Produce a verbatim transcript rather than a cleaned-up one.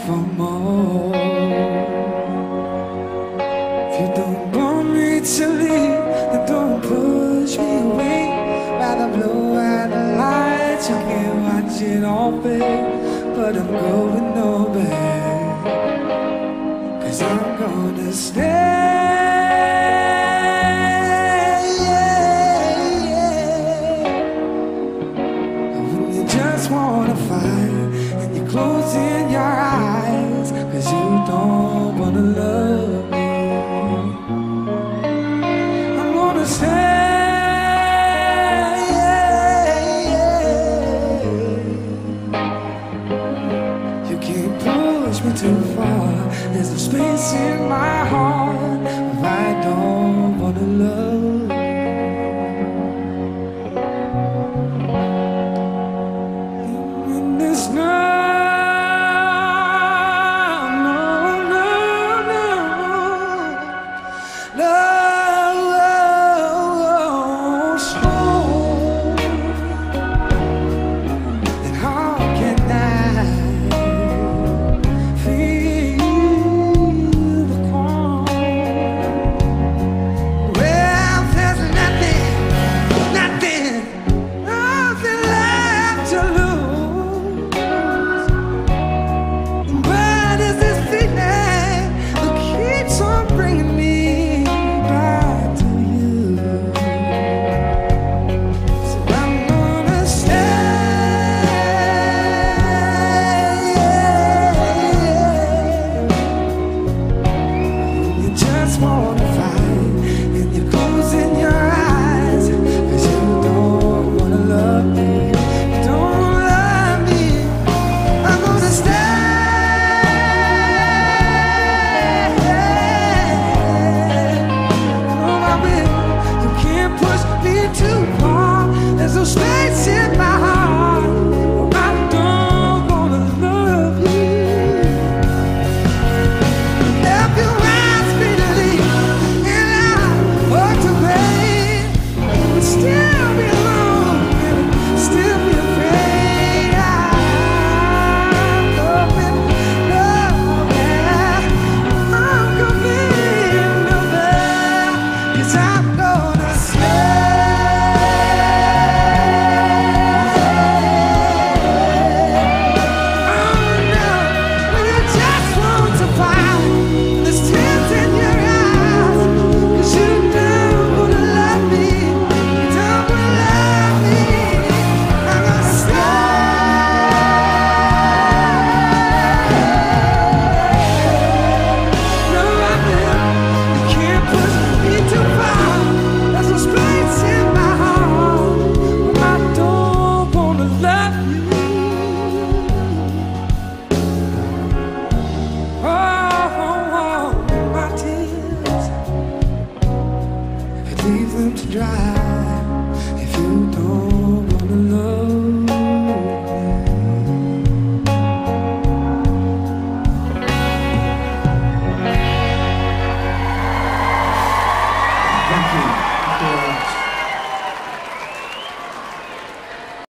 for more. If you don't want me to leave, then don't push me away. Rather blow out the lights, you can't watch it all fade. But I'm going nowhere, 'cause I'm gonna stay. Just wanna fight, and you're closing your eyes, 'cause you don't wanna love me. I'm gonna stay. You can't push me too far. There's no space in my heart if I don't wanna love